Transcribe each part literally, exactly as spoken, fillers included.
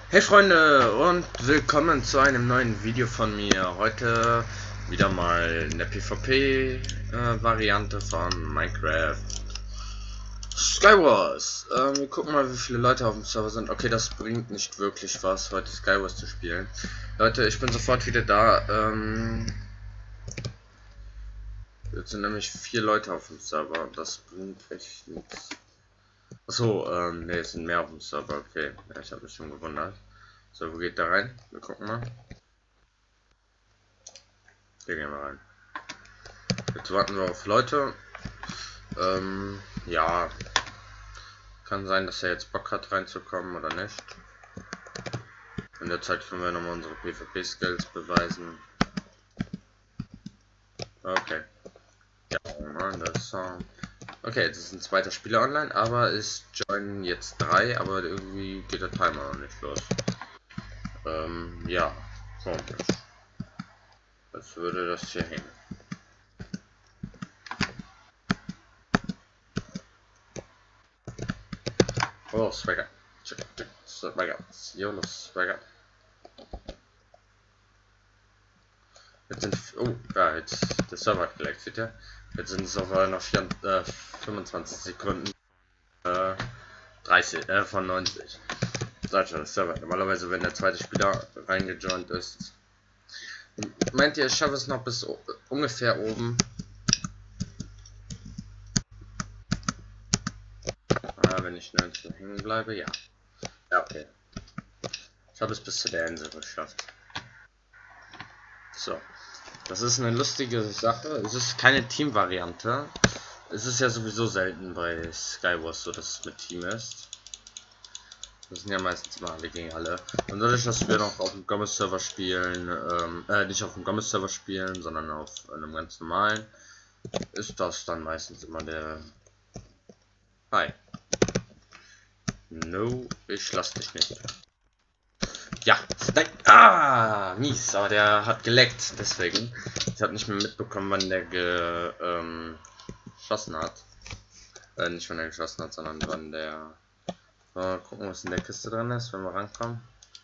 Hey Freunde und willkommen zu einem neuen Video von mir. Heute wieder mal in der PvP äh, Variante von Minecraft Skywars. Ähm, wir gucken mal, wie viele Leute auf dem Server sind. Okay, das bringt nicht wirklich was, heute Skywars zu spielen. Leute, ich bin sofort wieder da. Ähm, jetzt sind nämlich vier Leute auf dem Server. Das bringt echt nichts. Achso, ähm, ne, es sind mehr auf dem Server. Okay, ja, ich habe mich schon gewundert. So, wo geht da rein? Wir gucken mal. Hier gehen wir rein. Jetzt warten wir auf Leute. Ähm, ja. Kann sein, dass er jetzt Bock hat reinzukommen oder nicht. In der Zeit können wir nochmal unsere PvP-Skills beweisen. Okay. Ja, das Song. Okay, jetzt ist ein zweiter Spieler online, aber es joinen jetzt drei, aber irgendwie geht der Timer noch nicht los. Ähm, ja, komisch. Als würde das hier hängen. Oh, Swagger. Swagger. YOLO Swagger. Jetzt sind, oh, ja, jetzt, der Server hat geleckt, seht ihr? Jetzt sind es auf noch vier, äh, fünfundzwanzig Sekunden, äh, dreißig, äh, von neunzig. Sagt schon, der Server. Normalerweise, wenn der zweite Spieler reingejoint ist. Meint ihr, ich schaffe es noch bis ungefähr oben? Ah, wenn ich nirgendwo hängen bleibe, ja. Ja, okay. Ich habe es bis zu der Insel geschafft. So. Das ist eine lustige Sache. Es ist keine Team-Variante. Es ist ja sowieso selten bei Skywars so, dass es mit Team ist. Das sind ja meistens immer alle gegen alle. Und dadurch, dass wir noch auf dem Gomez-Server spielen, ähm, äh, nicht auf dem Gomez-Server spielen, sondern auf einem ganz normalen, ist das dann meistens immer der... Hi. No, ich lass dich nicht. Ja, nein. Ah, mies, aber der hat geleckt, deswegen. Ich habe nicht mehr mitbekommen, wann der ge, ähm, geschossen hat. Äh, nicht wann er geschossen hat, sondern wann der... Mal gucken, was in der Kiste drin ist, wenn wir rankommen.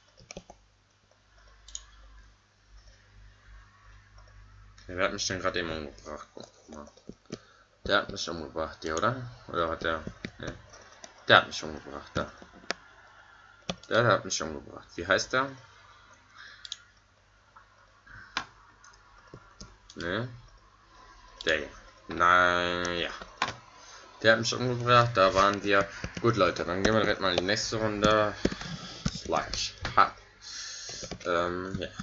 Okay, wer hat mich denn gerade eben umgebracht? Guck mal. Der hat mich umgebracht, der, oder? Oder hat der... Nee. Der hat mich umgebracht, da. Der hat mich umgebracht. Wie heißt der? Ne? Der hier. Nein, ja. Der hat mich umgebracht, da waren wir. Gut, Leute, dann gehen wir direkt mal in die nächste Runde. Slash. Ha. Ähm, ja.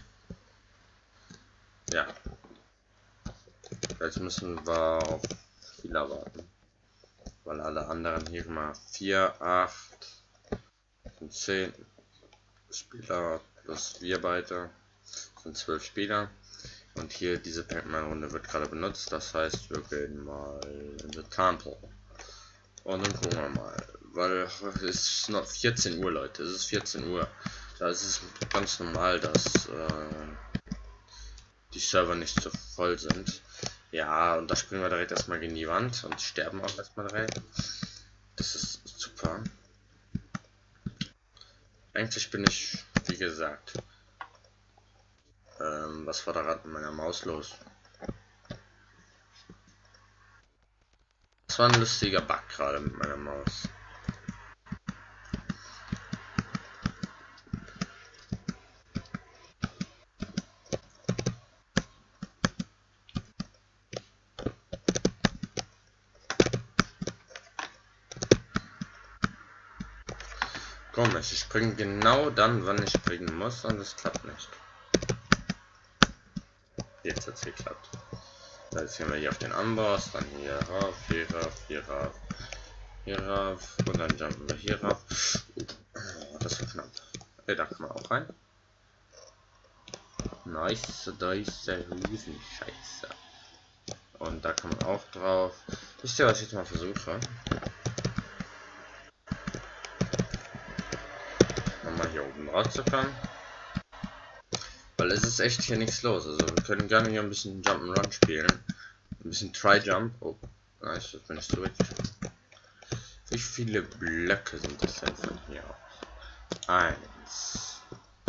Ja. Jetzt müssen wir auf Spieler warten. Weil alle anderen hier mal vier, acht, zehn Spieler plus wir beide sind zwölf Spieler. Und hier diese Pac-Man-Runde wird gerade benutzt. Das heißt, wir gehen mal in the Temple. Und dann gucken wir mal. Weil es ist noch vierzehn Uhr, Leute. Es ist vierzehn Uhr. Da ist es ganz normal, dass äh, die Server nicht so voll sind. Ja, und da springen wir direkt erstmal gegen die Wand und sterben auch erstmal direkt. Das ist super. Eigentlich bin ich, wie gesagt, ähm, was war da gerade mit meiner Maus los? Das war ein lustiger Bug gerade mit meiner Maus. Komisch, ich springe genau dann, wann ich springen muss, und es klappt nicht. Jetzt hat es geklappt. Jetzt gehen wir hier auf den Amboss, dann hier rauf, hier rauf, hier rauf, hier rauf, und dann jumpen wir hier rauf. Oh, das war knapp. Okay, da kann man auch rein. Nice, da ist der Riesenscheiße. Und da kann man auch drauf. Wisst ihr, was ich jetzt mal versuche? Nochmal hier oben rauszukommen. Weil es ist echt hier nichts los. Also wir können gerne hier ein bisschen Jump'n'Run spielen. Ein bisschen Try-Jump. Oh, nice, das bin ich so richtig. Wie viele Blöcke sind das denn von hier aus? eins.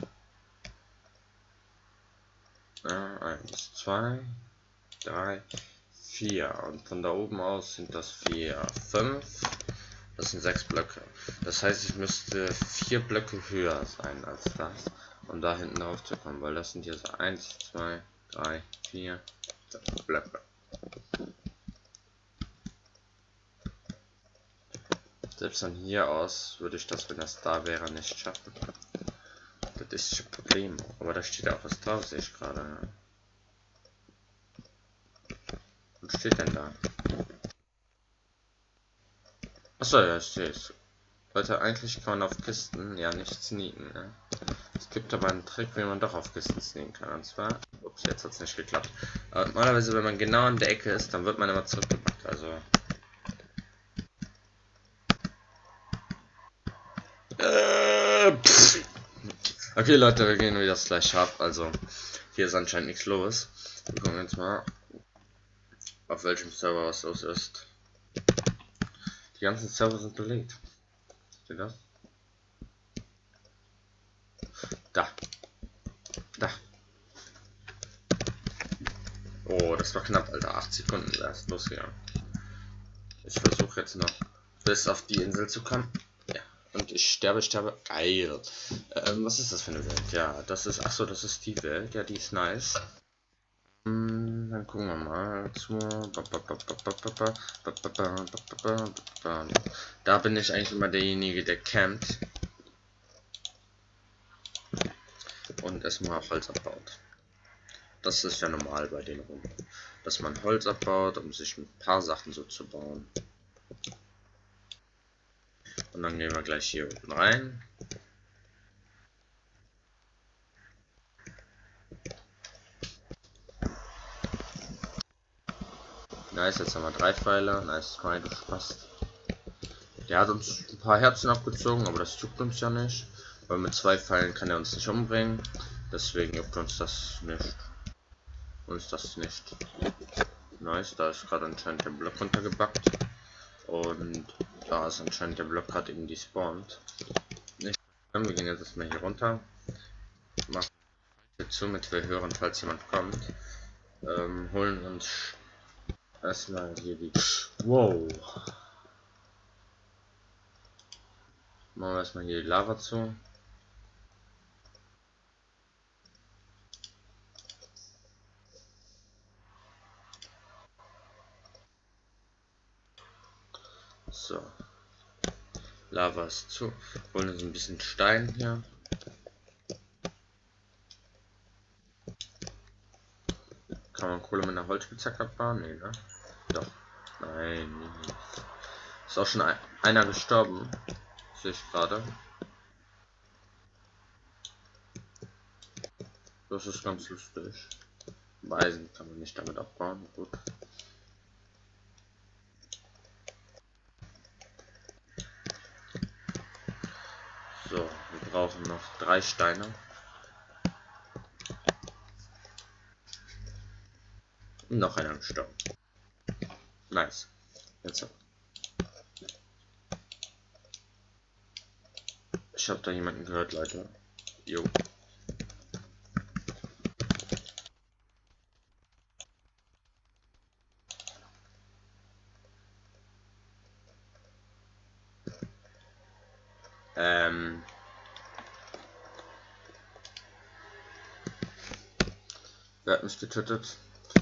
Ja, eins, zwei, drei, vier. Und von da oben aus sind das vier, fünf. Das sind sechs Blöcke. Das heißt, ich müsste vier Blöcke höher sein als das, um da hinten drauf zu kommen, weil das sind hier so eins, zwei, drei, vier Blöcke. Selbst von hier aus würde ich das, wenn das da wäre, nicht schaffen. Das ist ein Problem. Aber da steht auch was drauf, sehe ich gerade. Was steht denn da? Achso, ja, ich sehe es. Leute, eigentlich kann man auf Kisten ja nicht sneaken. Ne? Es gibt aber einen Trick, wie man doch auf Kisten sneaken kann. Und zwar, ups, jetzt hat es nicht geklappt. Aber normalerweise, wenn man genau an der Ecke ist, dann wird man immer zurückgemacht. Also. Äh, okay, Leute, wir gehen wieder gleich ab. Also, hier ist anscheinend nichts los. Wir gucken jetzt mal, auf welchem Server was los ist. Die ganzen Server sind belegt. Seht ihr das? Da. Da. Oh, das war knapp, Alter. acht Sekunden erst losgegangen. Ich versuche jetzt noch bis auf die Insel zu kommen. Ja. Und ich sterbe, sterbe. Geil. Ähm, was ist das für eine Welt? Ja, das ist. Achso, das ist die Welt. Ja, die ist nice. Hm, dann gucken wir mal zu. Da bin ich eigentlich immer derjenige, der campt. Und erstmal Holz abbaut. Das ist ja normal bei den rum, dass man Holz abbaut, um sich ein paar Sachen so zu bauen. Und dann gehen wir gleich hier unten rein. Nice, jetzt haben wir drei Pfeile. Nice try, du Spaß. Der hat uns ein paar Herzen abgezogen, aber das juckt uns ja nicht. Weil mit zwei Pfeilen kann er uns nicht umbringen. Deswegen juckt uns das nicht. Uns das nicht. Nice, da ist gerade anscheinend der Block runtergebackt. Und da ist anscheinend der Block gerade eben despawned. Nicht. Wir gehen jetzt erstmal hier runter. Machen hier zu, mit wir hören, falls jemand kommt. Ähm, holen uns erstmal hier die. Wow. Machen wir erstmal hier die Lava zu. So. Lava ist zu. Holen uns ein bisschen Stein hier. Kann man Kohle mit einer Holzspitzhacke abbauen? Nee, ne? Doch. Nein, nicht. Ist auch schon ein, einer gestorben. Sehe ich gerade. Das ist ganz lustig. Eisen kann man nicht damit abbauen. Gut. So, wir brauchen noch drei Steine. Und noch einer gestorben. Nice. Jetzt. Ich habe da jemanden gehört, Leute. Jo. Ähm. Wer hat mich getötet?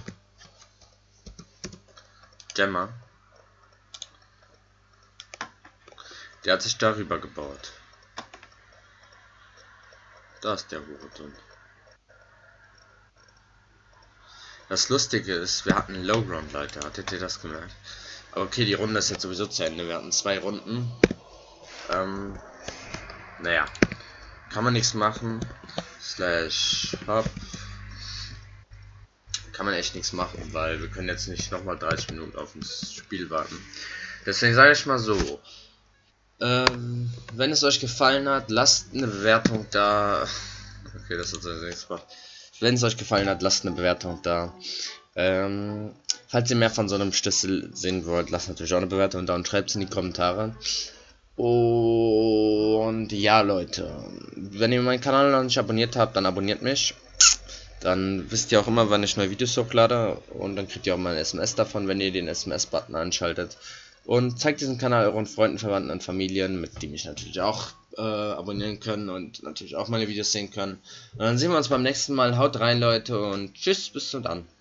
Gemma. Der hat sich darüber gebaut. Da ist der Hurensohn. Das Lustige ist, wir hatten Low Ground, Leute. Hattet ihr das gemerkt? Aber okay, die Runde ist jetzt sowieso zu Ende. Wir hatten zwei Runden. Ähm, naja. Kann man nichts machen. Slash Hop. Kann man echt nichts machen, weil wir können jetzt nicht nochmal dreißig Minuten auf das Spiel warten. Deswegen sage ich mal so. Ähm, wenn es euch gefallen hat, lasst eine Bewertung da. Okay, das hat also nichts gemacht. Wenn es euch gefallen hat, lasst eine Bewertung da. Ähm, falls ihr mehr von so einem Schlüssel sehen wollt, lasst natürlich auch eine Bewertung da und schreibt es in die Kommentare. Und Und ja, Leute, wenn ihr meinen Kanal noch nicht abonniert habt, dann abonniert mich. Dann wisst ihr auch immer, wann ich neue Videos hochlade. Und dann kriegt ihr auch mal ein S M S davon, wenn ihr den S M S-Button anschaltet. Und zeigt diesen Kanal euren Freunden, Verwandten und Familien, mit die mich natürlich auch äh, abonnieren können und natürlich auch meine Videos sehen können. Und dann sehen wir uns beim nächsten Mal. Haut rein, Leute, und tschüss, bis dann.